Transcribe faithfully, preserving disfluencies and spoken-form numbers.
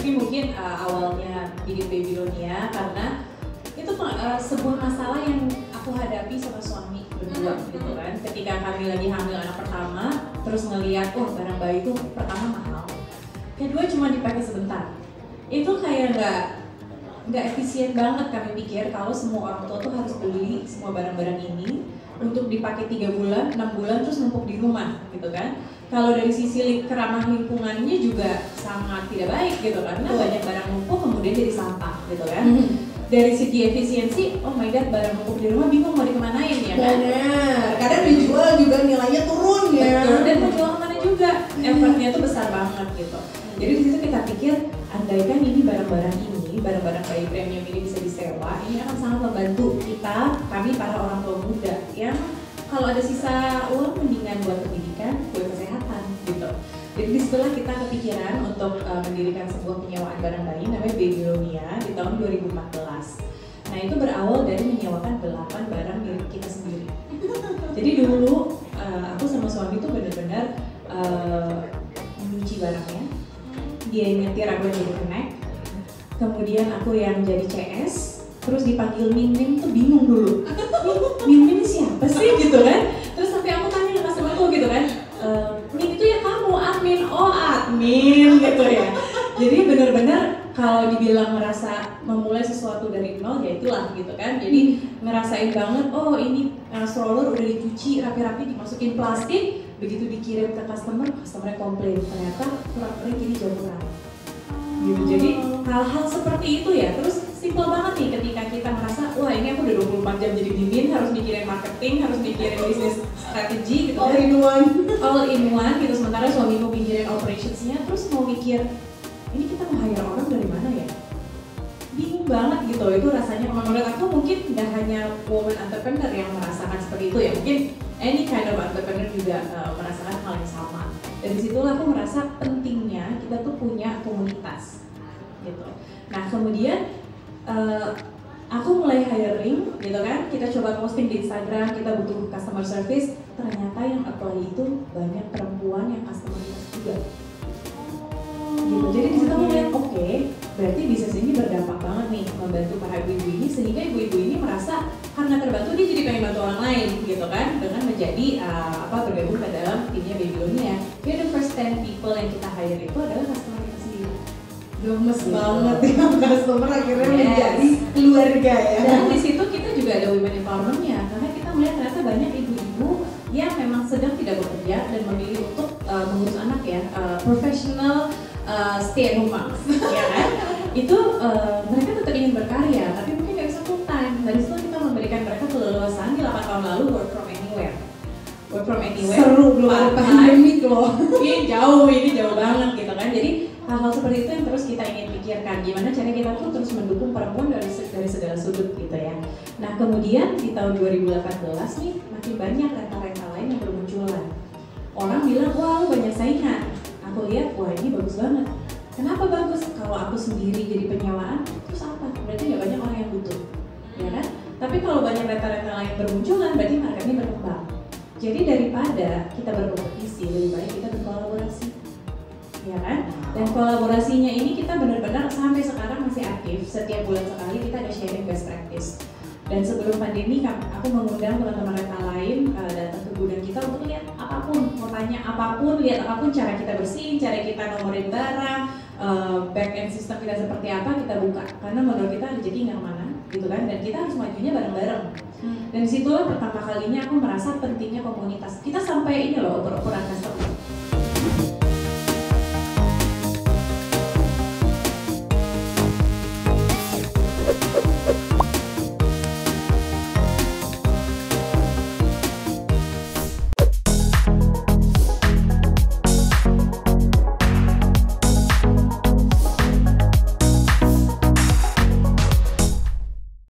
Tapi mungkin uh, awalnya bikin Babylonia karena itu uh, sebuah masalah yang aku hadapi sama suami berdua gitu kan. Ketika kami lagi hamil anak pertama, terus ngeliat, oh barang bayi itu pertama mahal, kedua cuma dipakai sebentar. Itu kayak nggak nggak efisien banget kami pikir kalau semua orang tua tuh harus beli semua barang-barang ini untuk dipakai tiga bulan, enam bulan terus numpuk di rumah gitu kan. Kalau dari sisi keramah lingkungannya juga sangat tidak baik gitu karena banyak barang numpuk kemudian jadi sampah gitu kan. Dari segi efisiensi, oh my god, barang numpuk di rumah bingung mau dikemanain ya kan? Benar, kadang dijual juga nilainya turun ya. Betul, dan mau jual kemana juga, effortnya tuh besar banget gitu. Jadi di situ kita pikir, andaikan ini barang-barang ini, barang-barang bayi premium ini bisa disewa, ini akan sangat membantu kita, kami para orang tua muda yang kalau ada sisa uang mendingan buat pendidikan, buat kesehatan gitu. Jadi di setelah kita kepikiran untuk uh, mendirikan sebuah penyewaan barang bayi namanya Babylonia di tahun dua ribu empat belas. Nah itu berawal dari menyewakan delapan barang milik kita sendiri. Jadi dulu uh, aku sama suami tuh benar-benar uh, mencuci barangnya. Dia yang nyetir, aku yang jadi kenek. Kemudian aku yang jadi C S. Terus dipanggil Min Min tuh bingung dulu. Min Min siapa sih gitu kan? Terus sampai aku tanya ke customer gitu kan. E, Min itu ya kamu admin, oh admin gitu ya. Jadi benar-benar kalau dibilang merasa memulai sesuatu dari nol ya itulah gitu kan. Jadi ngerasain banget, oh ini uh, stroller udah dicuci rapi-rapi dimasukin plastik, begitu dikirim ke customer, customer komplain ternyata kurang-kurang gini jauh kurang. Gitu. Jadi hal-hal seperti itu ya. Terus simple banget nih ketika kita merasa wah ini aku udah dua puluh empat jam jadi mimin, harus mikirin marketing, harus mikirin bisnis strategi gitu all kan. in one all in one gitu, sementara suami mau mikirin operationsnya, terus mau mikir ini kita mau hire orang dari mana ya, bingung banget gitu. Itu rasanya menurut aku mungkin nggak hanya woman entrepreneur yang merasakan seperti itu ya, mungkin any kind of entrepreneur juga uh, merasakan hal yang sama. Dan disitulah aku merasa pentingnya kita tuh punya komunitas gitu. Nah kemudian Uh, aku mulai hiring gitu kan, kita coba posting di Instagram, kita butuh customer service, ternyata yang apply itu banyak perempuan yang customer service juga gitu. Jadi di situ aku lihat oke, okay, berarti bisnis ini berdampak banget nih membantu para ibu-ibu ini, sehingga ibu-ibu ini merasa karena terbantu dia jadi pengen bantu orang lain gitu kan, dengan menjadi uh, apa bergabung ke dalam timnya Babylonia. Jadi the first ten people yang kita hire itu adalah customer kita sendiri. gemes gitu. Banget ya customer akhirnya yes. menjadi keluarga ya. Dan di situ kita juga ada women empowerment-nya karena kita melihat ternyata banyak ibu-ibu yang memang sedang tidak bekerja dan memilih untuk uh, mengurus anak ya, uh, professional uh, stay at home moms ya kan. Itu uh, mereka tetap ingin berkarya tapi mungkin nggak bisa full time. Dari situ kita memberikan mereka keleluasaan di delapan tahun lalu work from anywhere. Work from anywhere. Seru belum ada pandemik loh. Ini jauh, ini jauh banget gitu kan. Jadi hal-hal seperti itu yang terus kita ingin pikirkan, gimana cara kita tuh terus mendukung perempuan dari, dari segala sudut gitu ya. Nah kemudian di tahun dua ribu delapan belas nih makin banyak rental-rental lain yang bermunculan. Orang bilang, wah banyak saingan. Aku lihat, wah ini bagus banget. Kenapa bagus? Kalau aku sendiri jadi penyewaan, terus apa? Berarti nggak banyak orang yang butuh, ya kan? Tapi kalau banyak rental-rental lain bermunculan, berarti marketnya berkembang. Jadi daripada kita berkompetisi, lebih baik kita berkolaborasi. Ya kan? Dan kolaborasinya ini kita benar-benar sampai sekarang masih aktif. Setiap bulan sekali kita ada sharing best practice. Dan sebelum pandemi aku mengundang teman-teman rental lain uh, datang ke gudang kita untuk lihat apapun, mau tanya apapun, lihat apapun cara kita bersihin, cara kita nomorin barang, uh, back end system kita seperti apa kita buka. Karena menurut kita rezeki nggak kemana, gitu kan? Dan kita harus majunya bareng-bareng. Hmm. Dan disitulah pertama kalinya aku merasa pentingnya komunitas. Kita sampai ini loh, oper-operan customer.